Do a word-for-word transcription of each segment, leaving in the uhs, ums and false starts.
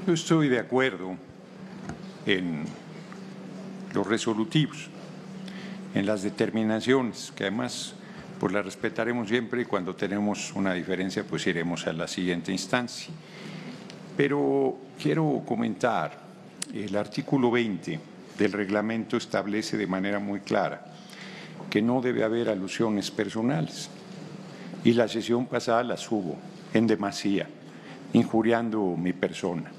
Yo estoy de acuerdo en los resolutivos, en las determinaciones, que además pues las respetaremos siempre y cuando tenemos una diferencia pues iremos a la siguiente instancia. Pero quiero comentar, el artículo veinte del reglamento establece de manera muy clara que no debe haber alusiones personales y la sesión pasada las hubo en demasía, injuriando mi persona.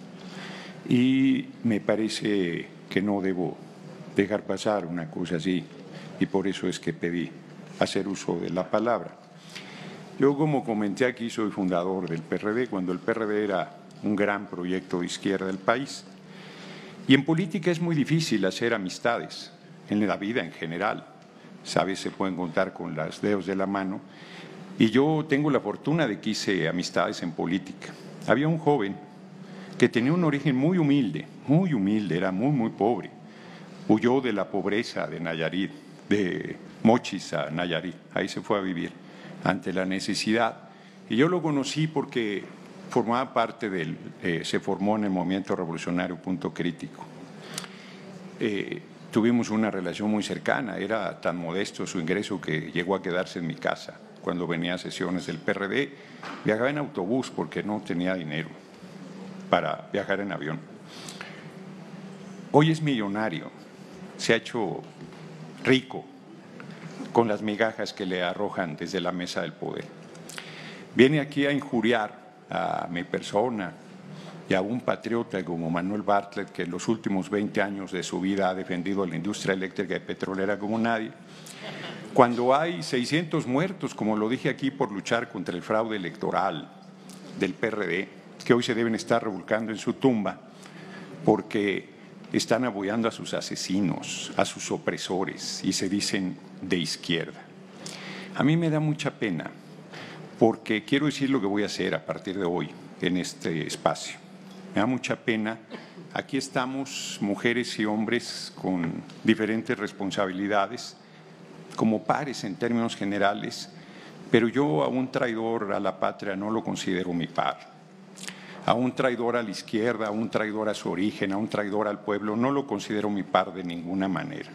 Y me parece que no debo dejar pasar una cosa así y por eso es que pedí hacer uso de la palabra. Yo, como comenté aquí, soy fundador del P R D cuando el P R D era un gran proyecto de izquierda del país. Y en política es muy difícil hacer amistades, en la vida en general. Sabes, se pueden contar con los dedos de la mano. Y yo tengo la fortuna de que hice amistades en política. Había un joven que tenía un origen muy humilde, muy humilde, era muy, muy pobre. Huyó de la pobreza de Nayarit, de Mochis a Nayarit, ahí se fue a vivir ante la necesidad. Y yo lo conocí porque formaba parte del, eh, se formó en el movimiento revolucionario Punto Crítico. Eh, tuvimos una relación muy cercana, era tan modesto su ingreso que llegó a quedarse en mi casa cuando venía a sesiones del P R D. Viajaba en autobús porque no tenía dinero para viajar en avión. Hoy es millonario, se ha hecho rico con las migajas que le arrojan desde la mesa del poder. Viene aquí a injuriar a mi persona y a un patriota como Manuel Bartlett, que en los últimos veinte años de su vida ha defendido la industria eléctrica y petrolera como nadie, cuando hay seiscientos muertos, como lo dije aquí, por luchar contra el fraude electoral del P R D, que hoy se deben estar revolcando en su tumba porque están apoyando a sus asesinos, a sus opresores y se dicen de izquierda. A mí me da mucha pena porque quiero decir lo que voy a hacer a partir de hoy en este espacio. Me da mucha pena. Aquí estamos mujeres y hombres con diferentes responsabilidades, como pares en términos generales, pero yo a un traidor a la patria no lo considero mi par. A un traidor a la izquierda, a un traidor a su origen, a un traidor al pueblo, no lo considero mi par de ninguna manera.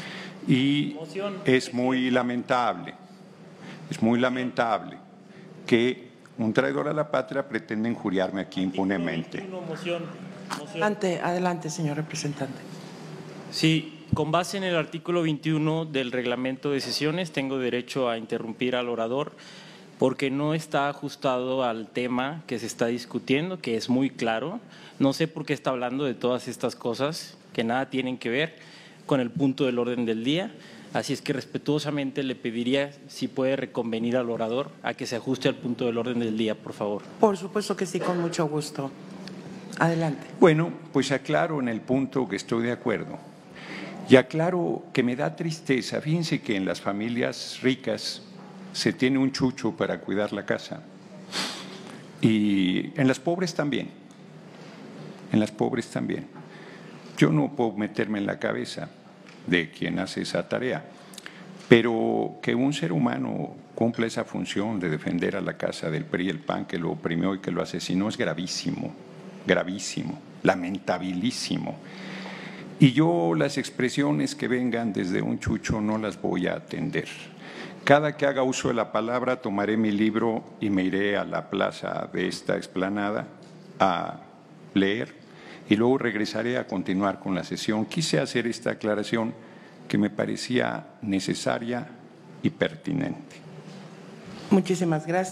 Y es muy lamentable, es muy lamentable que un traidor a la patria pretenda injuriarme aquí impunemente. Adelante, adelante, señor representante. Sí, con base en el artículo veintiuno del reglamento de sesiones, tengo derecho a interrumpir al orador porque no está ajustado al tema que se está discutiendo, que es muy claro. No sé por qué está hablando de todas estas cosas que nada tienen que ver con el punto del orden del día. Así es que respetuosamente le pediría si puede reconvenir al orador a que se ajuste al punto del orden del día, por favor. Por supuesto que sí, con mucho gusto. Adelante. Bueno, pues aclaro en el punto que estoy de acuerdo. Y aclaro que me da tristeza. Fíjense que en las familias ricas se tiene un chucho para cuidar la casa. Y en las pobres también. En las pobres también. Yo no puedo meterme en la cabeza de quien hace esa tarea, pero que un ser humano cumpla esa función de defender a la casa del P R I y el P A N, que lo oprimió y que lo asesinó, es gravísimo, gravísimo, lamentabilísimo. Y yo las expresiones que vengan desde un chucho no las voy a atender. Cada que haga uso de la palabra tomaré mi libro y me iré a la plaza de esta explanada a leer y luego regresaré a continuar con la sesión. Quise hacer esta aclaración que me parecía necesaria y pertinente. Muchísimas gracias.